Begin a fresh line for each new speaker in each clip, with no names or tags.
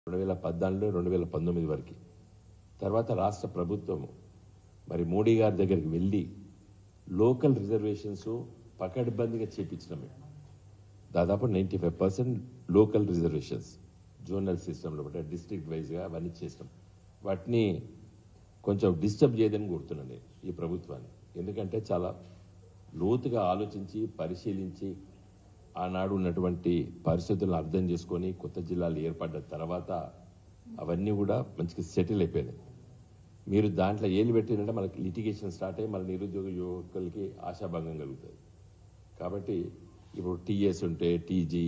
2014 2019 వరకు. తర్వాత రాష్ట్ర ప్రభుత్వము మరి మోడీ గారి దగ్గరికి వెళ్ళి లోకల్ రిజర్వేషన్స్ పకడ్బందీగా చేపించినాము. దాదాపు 95% లోకల్ రిజర్వేషన్స్ జోనల్ సిస్టంలో బట్టి డిస్ట్రిక్ట్ వైజ్గా అవన్నీ చేసినాం. వాటిని కొంచెం డిస్టర్బ్ చేయదని కోరుతున్నాను నేను ఈ ప్రభుత్వాన్ని. ఎందుకంటే చాలా లోతుగా ఆలోచించి పరిశీలించి ఆనాడు ఉన్నటువంటి పరిస్థితులను అర్థం చేసుకొని కొత్త జిల్లాలు ఏర్పడ్డ తర్వాత అవన్నీ కూడా మంచిగా సెటిల్ అయిపోయినాయి. మీరు దాంట్లో ఏలు పెట్టినంటే మనకి లిటిగేషన్ స్టార్ట్ అయ్యి మన నిరుద్యోగ యువకులకి ఆశాభంగం కలుగుతుంది. కాబట్టి ఇప్పుడు టీఎస్ ఉంటే టీజీ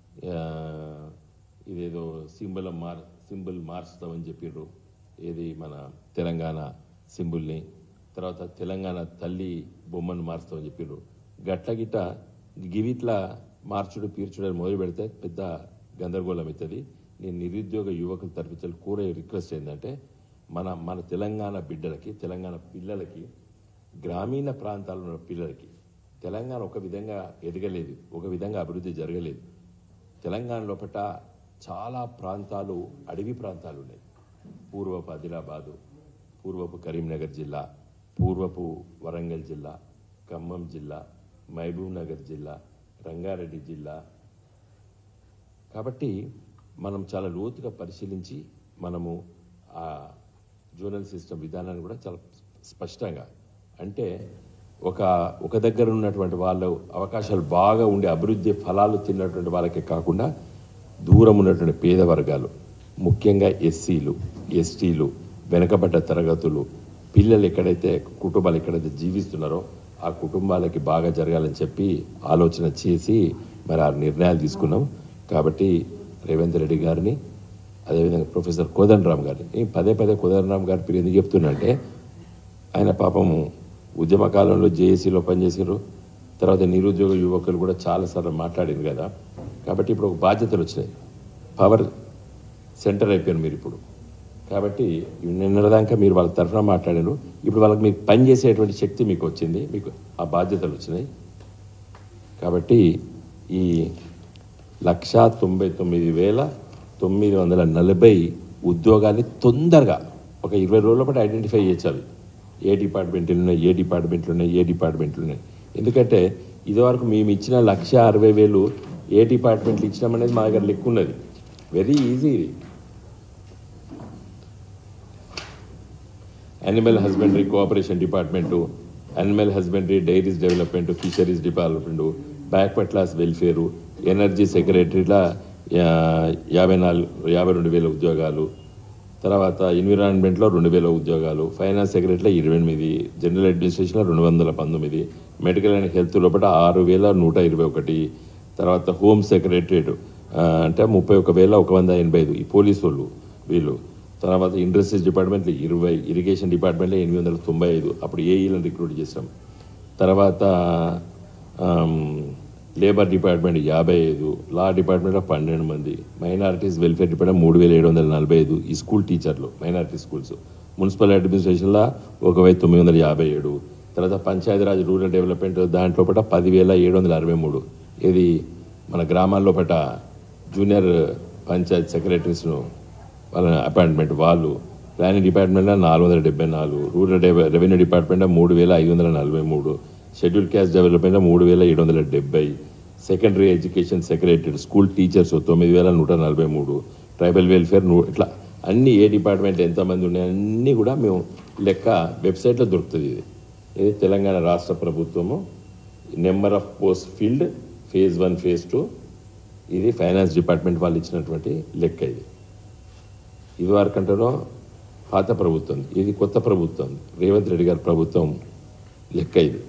ఇదేదో సింబల్ మార్చుతామని చెప్పారు. ఏది మన తెలంగాణ సింబుల్ని, తర్వాత తెలంగాణ తల్లి బొమ్మను మార్చుతామని చెప్పారు. గట్ల గిట్ట గివిట్లా మార్చుడు పీర్చుడు మొదలు పెడితే పెద్ద గందరగోళం అవుతుంది. నేను నిరుద్యోగ యువకుల తరఫు కోరే రిక్వెస్ట్ ఏంటంటే మన తెలంగాణ బిడ్డలకి, తెలంగాణ పిల్లలకి, గ్రామీణ ప్రాంతాల్లో ఉన్న పిల్లలకి తెలంగాణ ఒక విధంగా ఎదగలేదు, ఒక విధంగా అభివృద్ధి జరగలేదు. తెలంగాణ లోపల చాలా ప్రాంతాలు అడవి ప్రాంతాలు ఉన్నాయి. పూర్వపు ఆదిలాబాదు, పూర్వపు కరీంనగర్ జిల్లా, పూర్వపు వరంగల్ జిల్లా, ఖమ్మం జిల్లా, మహబూబ్ నగర్ జిల్లా, రంగారెడ్డి జిల్లా. కాబట్టి మనం చాలా లోతుగా పరిశీలించి మనము ఆ జోనల్ సిస్టమ్ విధానాన్ని కూడా చాలా స్పష్టంగా, అంటే ఒక దగ్గర ఉన్నటువంటి వాళ్ళు అవకాశాలు బాగా ఉండి అభివృద్ధి ఫలాలు తిన్నటువంటి వాళ్ళకే కాకుండా దూరం ఉన్నటువంటి పేద వర్గాలు, ముఖ్యంగా ఎస్సీలు, ఎస్టీలు, వెనుకబడ్డ తరగతులు, పిల్లలు ఎక్కడైతే కుటుంబాలు ఎక్కడైతే జీవిస్తున్నారో ఆ కుటుంబాలకి బాగా జరగాలని చెప్పి ఆలోచన చేసి మరి ఆ నిర్ణయాలు తీసుకున్నాం. కాబట్టి రేవంత్ రెడ్డి గారిని, అదేవిధంగా ప్రొఫెసర్ కోదండరామ్ గారిని, పదే కోదండరామ్ గారి పేరు ఎందుకు చెప్తున్నా అంటే ఆయన పాపము ఉద్యమ కాలంలో జేఏసీలో పనిచేసారు. తర్వాత నిరుద్యోగ యువకులు కూడా చాలాసార్లు మాట్లాడింది కదా. కాబట్టి ఇప్పుడు ఒక బాధ్యతలు వచ్చినాయి, పవర్ సెంటర్ అయిపోయారు మీరు ఇప్పుడు. కాబట్టి నిన్నదాకా మీరు వాళ్ళ తరఫున మాట్లాడారు, ఇప్పుడు వాళ్ళకి మీకు పనిచేసేటువంటి శక్తి మీకు వచ్చింది, మీకు ఆ బాధ్యతలు వచ్చినాయి. కాబట్టి ఈ 1,99,940 ఉద్యోగాన్ని తొందరగా ఒక 20 రోజుల పాటు ఐడెంటిఫై చేయాలి. ఏ డిపార్ట్మెంట్లు ఉన్నాయి. ఎందుకంటే ఇదివరకు మేము ఇచ్చిన 1,60,000 ఏ డిపార్ట్మెంట్లు ఇచ్చినామనేది మా దగ్గర లెక్క ఉన్నది. Very easy. ఇది animal husbandry cooperation department, animal husbandry dairies development, fisheries department, backward class welfare, energy సెక్రటరీలా 52,000 ఉద్యోగాలు, తర్వాత ఎన్విరాన్మెంట్లో 2,000 ఉద్యోగాలు, ఫైనాన్స్ సెక్రటరీలో 28, జనరల్ అడ్మినిస్ట్రేషన్లో 219, మెడికల్ అండ్ హెల్త్ లోపల 6,121, తర్వాత హోమ్ సెక్రటరేట్ అంటే 31,185, ఈ పోలీసు వాళ్ళు వీళ్ళు, తర్వాత ఇండస్ట్రీస్ డిపార్ట్మెంట్లో 20, ఇరిగేషన్ డిపార్ట్మెంట్లో 895, అప్పుడు ఏఈలను రిక్రూట్ చేసాం. తర్వాత లేబర్ డిపార్ట్మెంట్ 55, లా డిపార్ట్మెంట్లో 12 మంది, మైనారిటీస్ వెల్ఫేర్ డిపార్ట్మెంట్ 3,745, ఈ స్కూల్ టీచర్లు మైనారిటీ స్కూల్స్, మున్సిపల్ అడ్మినిస్ట్రేషన్లో 1,957, తర్వాత పంచాయతీరాజ్ రూరల్ డెవలప్మెంట్ దాంట్లో పట 10,763, ఇది మన గ్రామాల్లో పట జూనియర్ పంచాయత్ సెక్రటరీస్ను వాళ్ళ అపాయింట్మెంట్ వాళ్ళు, ప్లానింగ్ డిపార్ట్మెంట్లో 474, రూరల్ రెవెన్యూ డిపార్ట్మెంట్లో 3,543, షెడ్యూల్ క్యాస్ట్ డెవలప్మెంట్లో 3,770, secondary education secretary, school teachers 9,143, tribal welfare ఇట్లా అన్ని ఏ డిపార్ట్మెంట్ ఎంతమంది ఉన్నాయి అన్నీ కూడా మేము లెక్క వెబ్సైట్లో దొరుకుతుంది. ఇది తెలంగాణ రాష్ట్ర ప్రభుత్వము number of post filled phase 1 phase 2, ఇది ఫైనాన్స్ డిపార్ట్మెంట్ వాళ్ళు ఇచ్చినటువంటి లెక్క. ఇది వరకంటేనో పాత ప్రభుత్వం, ఇది కొత్త ప్రభుత్వం రేవంత్ రెడ్డి గారి ప్రభుత్వం లెక్క. ఇది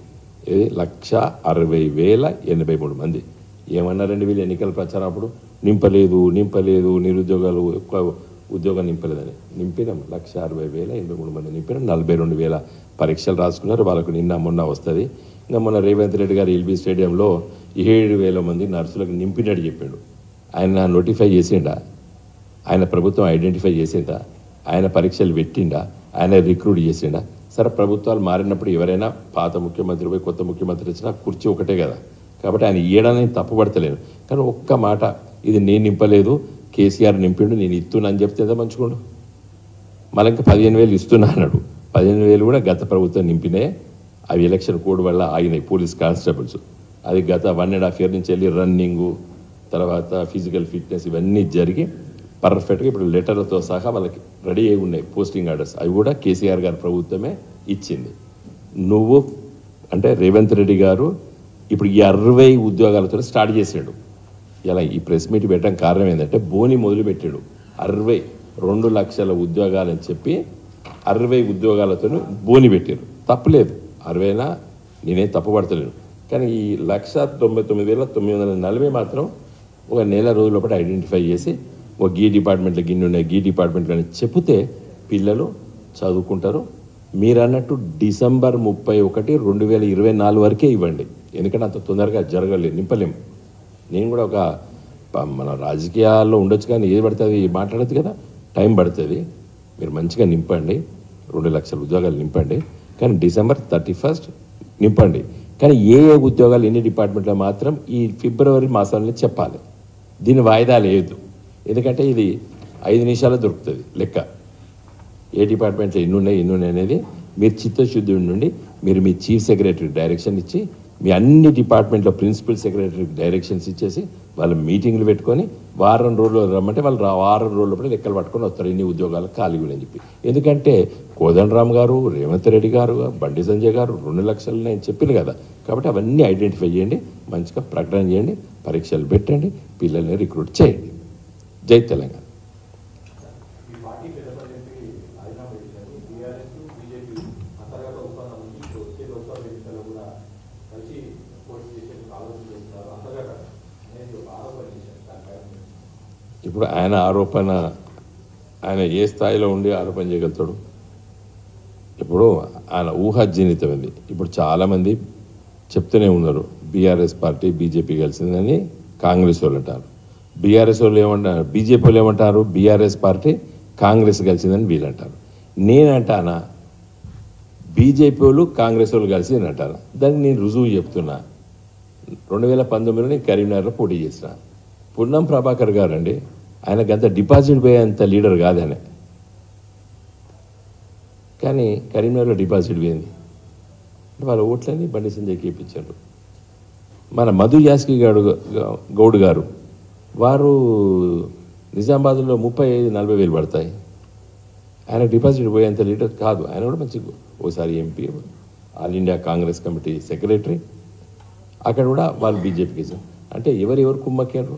1,60,083 మంది. ఏమన్నారండి వీళ్ళు ఎన్నికల ప్రచారం అప్పుడు? నింపలేదు నిరుద్యోగాలు ఎక్కువ ఉద్యోగం నింపలేదని. నింపినాం 1,60,083 మంది నింపినాం. 42,000 పరీక్షలు రాసుకున్నారు. వాళ్ళకు నిన్న మొన్న వస్తుంది. ఇంకా మొన్న రేవంత్ రెడ్డి గారు ఎల్బీ స్టేడియంలో 7,000 మంది నర్సులకు నింపినట్టు చెప్పాడు. ఆయన నోటిఫై చేసిండా? ఆయన ప్రభుత్వం ఐడెంటిఫై చేసిందా? ఆయన పరీక్షలు పెట్టిండా? ఆయన రిక్రూట్ చేసిండా? సరే, ప్రభుత్వాలు మారినప్పుడు ఎవరైనా పాత ముఖ్యమంత్రి పోయి కొత్త ముఖ్యమంత్రి వచ్చినా కుర్చీ ఒకటే కదా. కాబట్టి ఆయన ఏడాది తప్పుపడతలేను. కానీ ఒక్క మాట, ఇది నేను నింపలేదు, కేసీఆర్ నింపిండు, నేను ఇస్తున్నా అని చెప్తే ఎంత మంచుకోండు. మళ్ళీ ఇంకా 15,000 ఇస్తున్నా అన్నాడు. 15,000 కూడా గత ప్రభుత్వం నింపినే, అవి ఎలక్షన్ కోడ్ వల్ల ఆగినాయి. పోలీస్ కానిస్టేబుల్స్ అది గత 1.5 year నుంచి వెళ్ళి రన్నింగు, తర్వాత ఫిజికల్ ఫిట్నెస్ ఇవన్నీ జరిగి పర్ఫెక్ట్గా ఇప్పుడు లెటర్లతో సహా వాళ్ళకి రెడీ అయి ఉన్నాయి పోస్టింగ్ ఆర్డర్స్. అవి కూడా కేసీఆర్ గారి ప్రభుత్వమే ఇచ్చింది. నువ్వు అంటే రేవంత్ రెడ్డి గారు ఇప్పుడు ఈ 60 ఉద్యోగాలతో స్టార్ట్ చేసాడు. ఇలా ఈ ప్రెస్ మీట్ పెట్టడం కారణం ఏంటంటే బోని మొదలుపెట్టాడు. 2 లక్షల ఉద్యోగాలని చెప్పి 60 ఉద్యోగాలతో బోని పెట్టారు. తప్పులేదు, 60 నేనేం తప్పుపడతలేను. కానీ ఈ 1,99,940 మాత్రం ఒక నెల రోజుల పాటు ఐడెంటిఫై చేసి ఒక గీ డిపార్ట్మెంట్లో గిన్నె ఉన్నాయి, గీ డిపార్ట్మెంట్లో అని చెప్తే పిల్లలు చదువుకుంటారు. మీరు అన్నట్టు December 31, 2024 వరకే ఇవ్వండి. ఎందుకంటే అంత తొందరగా జరగలేదు, నింపలేము. నేను కూడా ఒక మన రాజకీయాల్లో ఉండొచ్చు కానీ ఏది పడుతుంది మాట్లాడద్దు కదా, టైం పడుతుంది. మీరు మంచిగా నింపండి, 2 లక్షల ఉద్యోగాలు నింపండి. కానీ December 31 నింపండి. కానీ ఏ ఉద్యోగాలు ఎన్ని డిపార్ట్మెంట్లో మాత్రం ఈ February మాసంలో చెప్పాలి. దీని వాయిదా లేదు. ఎందుకంటే ఇది 5 నిమిషాలు దొరుకుతుంది లెక్క. ఏ డిపార్ట్మెంట్లో ఎన్ని ఉన్నాయి అనేది మీరు చిత్తశుద్ధి నుండి మీరు మీ చీఫ్ సెక్రటరీ డైరెక్షన్ ఇచ్చి మీ అన్ని డిపార్ట్మెంట్లో ప్రిన్సిపల్ సెక్రటరీకి డైరెక్షన్స్ ఇచ్చేసి వాళ్ళు మీటింగ్లు పెట్టుకొని వారం రోజులు రమ్మంటే వాళ్ళు వారం రోజుల కూడా లెక్కలు పట్టుకొని వస్తారు ఇన్ని ఉద్యోగాలు ఖాళీగా అని చెప్పి. ఎందుకంటే కోదండరామ్ గారు, రేవంత్ రెడ్డి గారు, బండి సంజయ్ గారు 2 లక్షలు నేను చెప్పాను కదా. కాబట్టి అవన్నీ ఐడెంటిఫై చేయండి, మంచిగా ప్రకటన చేయండి, పరీక్షలు పెట్టండి, పిల్లల్ని రిక్రూట్ చేయండి. జై తెలంగాణ. ఇప్పుడు ఆయన ఆరోపణ, ఆయన ఏ స్థాయిలో ఉండి ఆరోపణ చేయగలుగుతాడు? ఇప్పుడు ఆయన ఊహాజనితమైంది. ఇప్పుడు చాలామంది చెప్తూనే ఉన్నారు బీఆర్ఎస్ పార్టీ బీజేపీ కలిసిందని కాంగ్రెస్ వాళ్ళు అంటారు. బీఆర్ఎస్ వాళ్ళు ఏమంటారు, బీజేపీ వాళ్ళు ఏమంటారు, బీఆర్ఎస్ పార్టీ కాంగ్రెస్ కలిసిందని వీళ్ళు అంటారు. నేనంటానా బీజేపీ వాళ్ళు కాంగ్రెస్ వాళ్ళు కలిసి అని అంటాను. దానికి నేను రుజువు చెప్తున్నా. 2019లో నేను కరీంనగర్లో పోటీ చేసిన. పున్నం ప్రభాకర్ గారు అండి, ఆయనకు అంత డిపాజిట్ పోయేంత లీడర్ కాదనే, కానీ కరీంనగర్లో డిపాజిట్ పోయింది. వాళ్ళ ఓట్లని బండి సంజయ్కి ఇప్పించారు. మన మధు యాస్కి గౌడ్ గారు వారు నిజామాబాద్లో 35-40 వేలు పడతాయి. ఆయన డిపాజిట్ పోయేంత లీడర్ కాదు. ఆయన కూడా మంచి ఓసారి MP, all India Congress committee secretary. అక్కడ కూడా వాళ్ళు బీజేపీకి ఇచ్చారు. అంటే ఎవరెవరు కుమ్మక్కారు?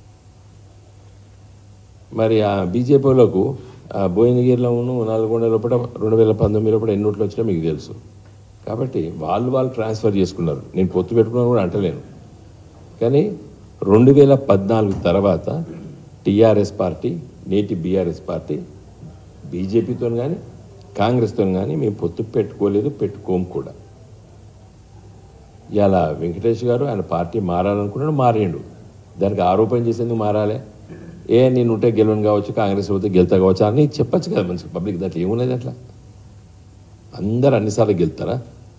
మరి ఆ బీజేపీ వాళ్ళకు భువనగిరిలోను నల్గొండ లోపల 2019 లోపల ఎన్ని ఓట్లు వచ్చినా మీకు తెలుసు. కాబట్టి వాళ్ళు ట్రాన్స్ఫర్ చేసుకున్నారు. నేను పొత్తు పెట్టుకున్నాను కూడా అంటలేను. కానీ 2014 తర్వాత టీఆర్ఎస్ పార్టీ, నేటి బీఆర్ఎస్ పార్టీ బీజేపీతో కానీ కాంగ్రెస్తో కానీ మేము పొత్తు పెట్టుకోలేదు, పెట్టుకోము కూడా. ఇలా వెంకటేష్ గారు ఆయన పార్టీ మారాలనుకున్నాడు, మారేండు. దానికి ఆరోపణ చేసేందుకు మారాలి. నేను ఉంటే గెలవను కావచ్చు, కాంగ్రెస్ పోతే గెలుతా కావచ్చు అని చెప్పచ్చు కదా మంచి పబ్లిక్. దాంట్లో ఏమున్నది? అట్లా అందరు అన్నిసార్లు గెలుతారా?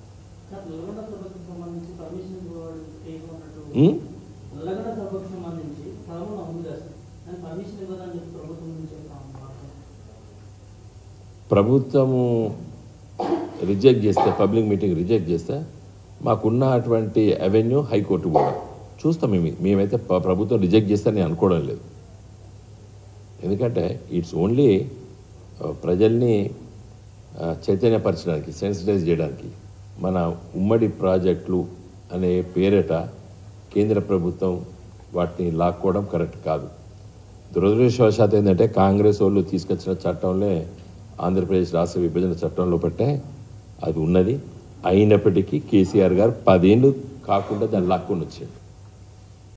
ప్రభుత్వము రిజెక్ట్ చేస్తే, పబ్లిక్ మీటింగ్ రిజెక్ట్ చేస్తే మాకున్న అటువంటి అవెన్యూ హైకోర్టు కూడా చూస్తాం. మేమైతే ప్రభుత్వం రిజెక్ట్ చేస్తే నేను అనుకోవడం లేదు. ఎందుకంటే ఇట్స్ ఓన్లీ ప్రజల్ని చైతన్యపరచడానికి, సెన్సిటైజ్ చేయడానికి. మన ఉమ్మడి ప్రాజెక్టులు అనే పేరిట కేంద్ర ప్రభుత్వం వాటిని లాక్కోవడం కరెక్ట్ కాదు. దురదృష్టవశాత్తు ఏంటంటే కాంగ్రెస్ వాళ్ళు తీసుకొచ్చిన చట్టంలో ఆంధ్రప్రదేశ్ రాష్ట్ర విభజన చట్టంలో పెట్టే అది ఉన్నది. అయినప్పటికీ కేసీఆర్ గారు 10 ఏళ్ళు కాకుండా దాన్ని లాక్కొని వచ్చాడు.